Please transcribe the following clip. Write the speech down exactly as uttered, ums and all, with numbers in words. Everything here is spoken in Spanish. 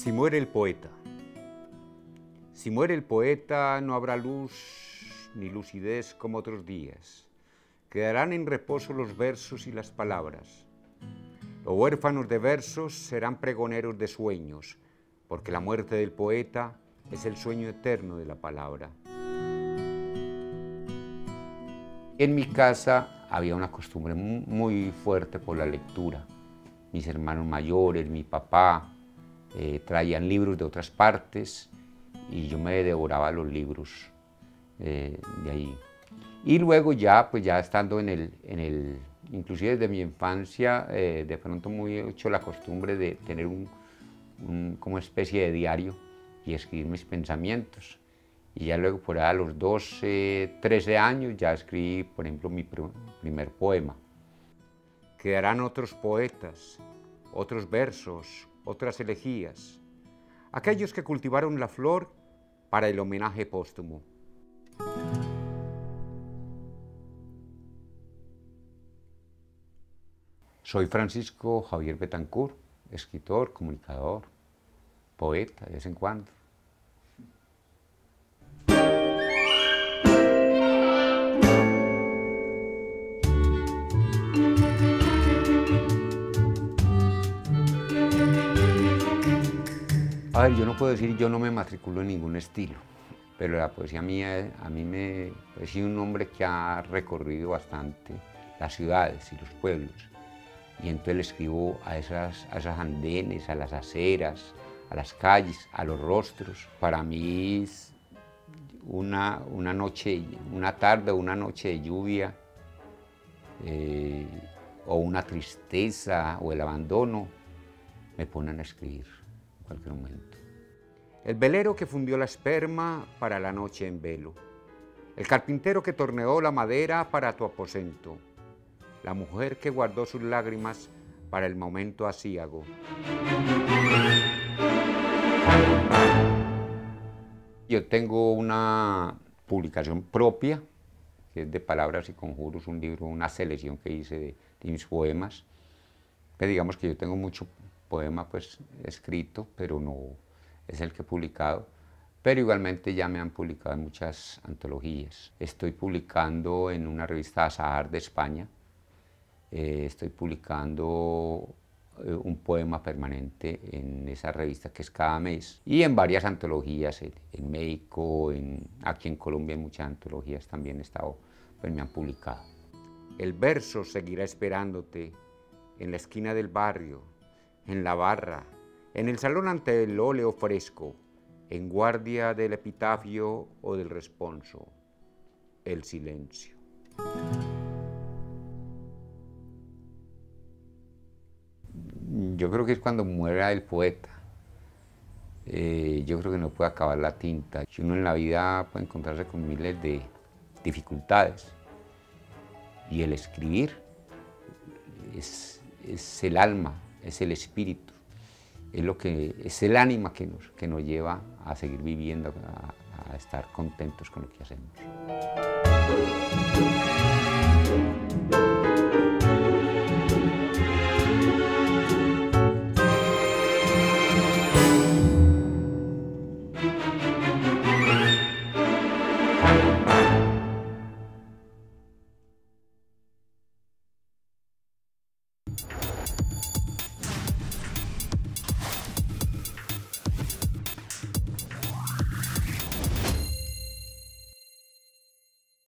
Si muere el poeta. Si muere el poeta, no habrá luz ni lucidez como otros días. Quedarán en reposo los versos y las palabras. Los huérfanos de versos serán pregoneros de sueños, porque la muerte del poeta es el sueño eterno de la palabra. En mi casa había una costumbre muy fuerte por la lectura. Mis hermanos mayores, mi papá, eh, traían libros de otras partes y yo me devoraba los libros eh, de ahí. Y luego ya, pues ya estando en el, en el inclusive desde mi infancia, eh, de pronto muy hecho la costumbre de tener un, un, como especie de diario y escribir mis pensamientos. Y ya luego por ahí a los doce, trece años ya escribí, por ejemplo, mi pr primer poema. Quedarán otros poetas, otros versos, otras elegías, aquellos que cultivaron la flor para el homenaje póstumo. Soy Francisco Javier Betancourt, escritor, comunicador, poeta de vez en cuando. A ver, yo no puedo decir, yo no me matriculo en ningún estilo, pero la poesía mía, a mí me parece un hombre que ha recorrido bastante las ciudades y los pueblos, y entonces le escribo a esas, a esas andenes, a las aceras, a las calles, a los rostros. Para mí es una, una noche, una tarde o una noche de lluvia, eh, o una tristeza o el abandono, me ponen a escribir en cualquier momento. El velero que fundió la esperma para la noche en velo. El carpintero que torneó la madera para tu aposento. La mujer que guardó sus lágrimas para el momento aciago. Yo tengo una publicación propia, que es de Palabras y Conjuros, un libro, una selección que hice de, de mis poemas. Que digamos que yo tengo mucho poema pues escrito, pero no es el que he publicado, pero igualmente ya me han publicado en muchas antologías. Estoy publicando en una revista Azahar de España, eh, estoy publicando eh, un poema permanente en esa revista que es cada mes, y en varias antologías, en, en México, en, aquí en Colombia en muchas antologías también he estado, pues me han publicado. El verso seguirá esperándote en la esquina del barrio, en la barra, en el salón ante el óleo fresco, en guardia del epitafio o del responso, el silencio. Yo creo que es cuando muera el poeta. Eh, yo creo que no puede acabar la tinta. Si uno en la vida puede encontrarse con miles de dificultades, y el escribir es, es el alma, es el espíritu. Es, lo que, es el ánima que nos, que nos lleva a seguir viviendo, a, a estar contentos con lo que hacemos.